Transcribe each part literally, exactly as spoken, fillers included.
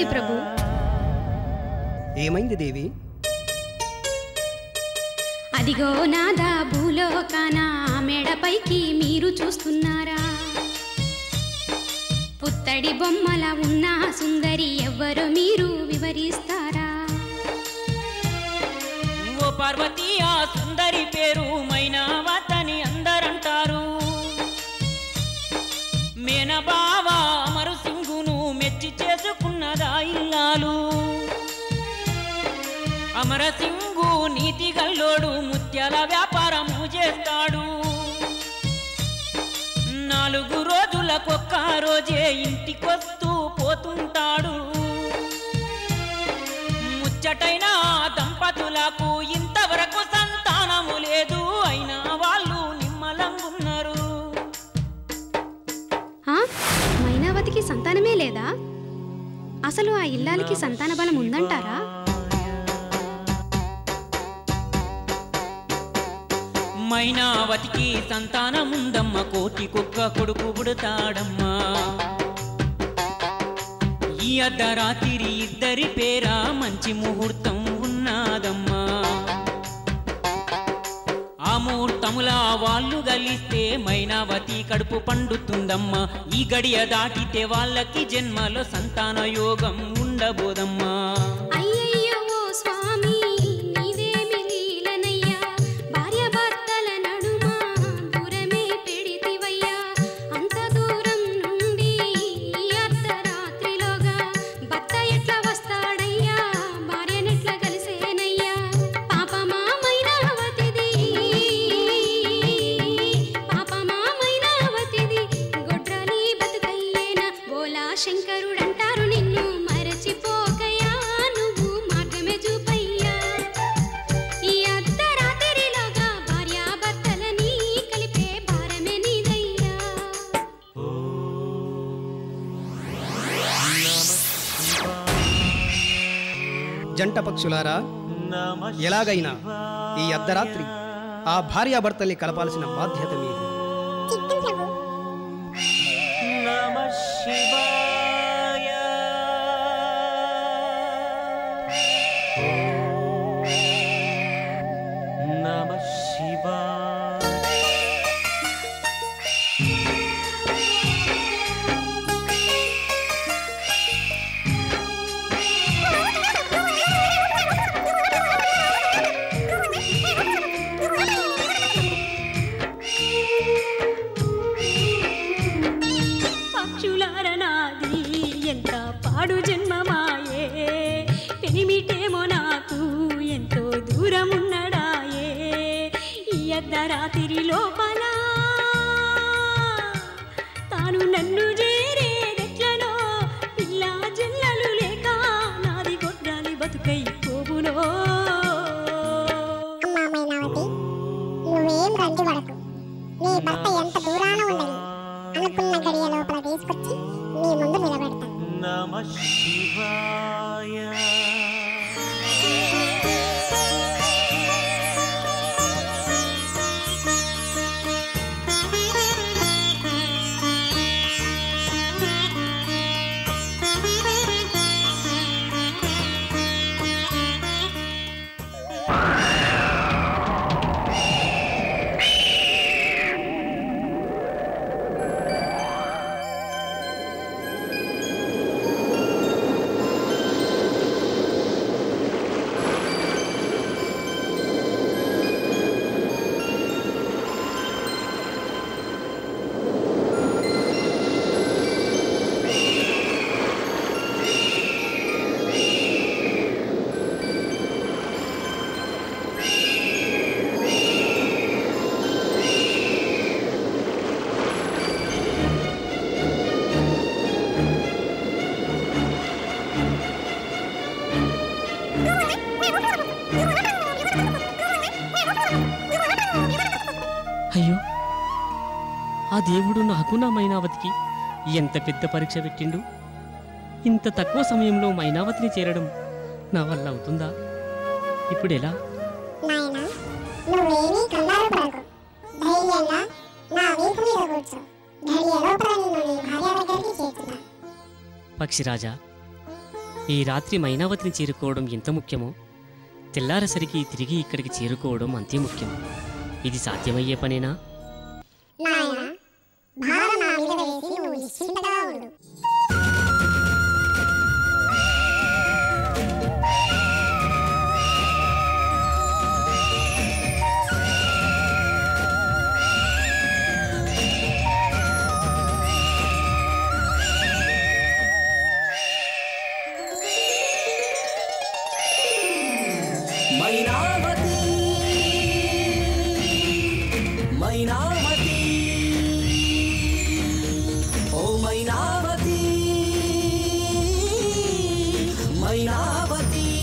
ఏమైంది ప్రభు? ఏమైంది దేవి? అదిగో నాదా భూలోకాన మెడపైకి మీరు చూస్తున్నారా? పుత్తడి బొమ్మల ఉన్న సుందరి ఎవ్వరు మీరు వివరిస్తారా? ఓ పార్వతి, ఆ సుందరి పేరు మైనావతని అందరంటారు. మేనబావ అమరు సింగును మెచ్చి చేసుకున్నదా ఇల్లాలు. అమరసింగు నీతి గల్లోడు, ముత్యాల వ్యాపారము చేస్తాడు. నాలుగు రోజులకొక్క రోజే ఇంటికొస్తూ పోతుంటాడు. ముచ్చటైన దంపతులకు ఇంతవరకు సంతానము లేదు, అయినా వాళ్ళు నిమ్మలంగున్నారు. మైనావతికి సంతానమే లేదా? అసలు ఆ ఇల్లాలికి సంతాన బలం ఉందంటారా? మైనావతికి సంతానముందమ్మ, కోటికొక్క కొడుకు పుడతాడమ్మా. ఈ అర్ధరాత్రి ఇద్దరి పేరా మంచి ముహూర్తం ఉన్నాదమ్మా. ఆ ముహూర్తములా వాళ్ళు గలిస్తే మైనావతి కడుపు పండుతుందమ్మా. ఈ గడియ దాటితే వాళ్ళకి జన్మలో సంతాన యోగం ఉండబోదమ్మా. శంకరుడంటారు నిన్ను మరచిపోకయా, నువ్వు మార్గమే చూపయ్యా. ఈ అర్ధరాత్రిలోగా భార్యాభర్తలని కలిపే భారమే నీదయ్యా. జంట పక్షులారా, ఎలాగైనా ఈ అర్ధరాత్రి ఆ భార్యాభర్తల్ని కలపాల్సిన బాధ్యత మీది. పక్షులారనాది ఎంత పాడు జన్మమాయే, పెనిమిటేమో నాకు ఎంతో దూరమున్నడాయే. ఈ అర్ధరాత్రి లోపల తాను నన్ను చేరేదెట్లనో, పిల్లా జల్లలు లేక నాది గొడ్రాలి బతుకై పోవునో. నువ్వేం రంది పడకు, నీ భర్త ఎంత దూరాన ఉండని అనుకున్న గడియ లోపల తీసుకొచ్చి నీ ముందు నిలబెడతా. నమః శివాయ. అయ్యో, ఆ దేవుడు నాకు నా మైనావతికి ఎంత పెద్ద పరీక్ష పెట్టిండు. ఇంత తక్కువ సమయంలో మైనావతిని చేరడం నా వల్ల అవుతుందా? ఇప్పుడెలా? పక్షిరాజా, ఈ రాత్రి మైనావతిని చేరుకోవడం ఎంత ముఖ్యమో తెల్లారసరికి తిరిగి ఇక్కడికి చేరుకోవడం అంతే ముఖ్యం. ఇది సాధ్యమయ్యే పనేనా? నాయనా, భారం నా మీద వేసి నువ్వు నిశ్చింతగా ఉండు. మైనావతి మైనావతి ఓ మైనావతి మైనావతి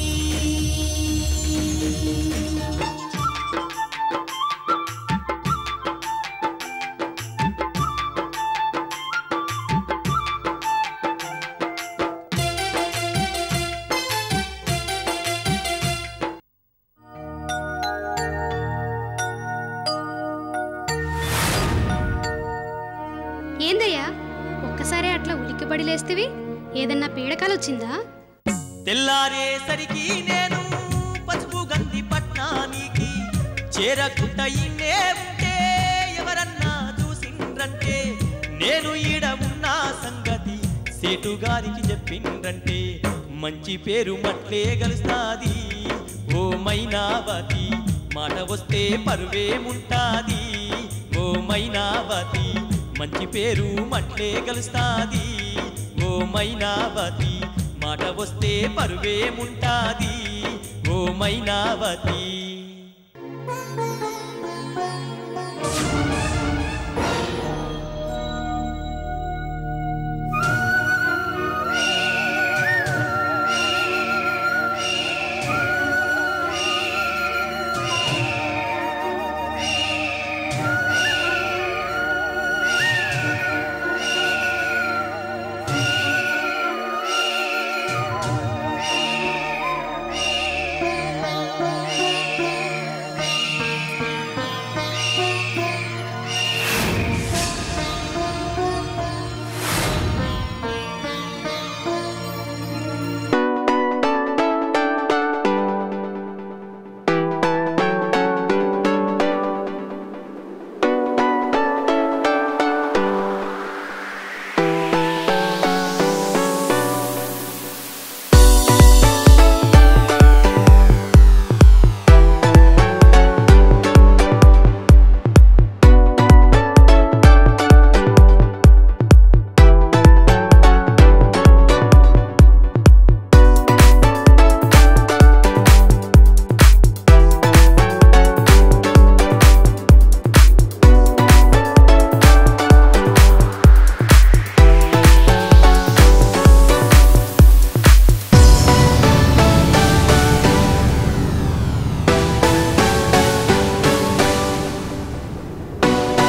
ఏందయ్యా ఒక్కసారి అట్లా ఉలిక్కిపడి లేస్తేవి? ఏదన్నా పీడకాలు వచ్చిందా? తెల్లారేసరికి నేను పసుపు గంధి పట్నానికి చేరకుంట ఇన్నే ఉంటే ఎవరన్నా చూసిండ్రంటే నేను ఈడ ఉన్న సంగతి సేటు గారికి చెప్పిండ్రంటే మంచి పేరు మట్లే గలుస్తాది. ఓ మైనావతి మాట వస్తే పరువేముంటాది. ఓ మైనావతి మంచి పేరు మట్లే గలుస్తాది. ఓ మైనావతి మాట వస్తే పరువేముంటాది. ఓ మైనావతి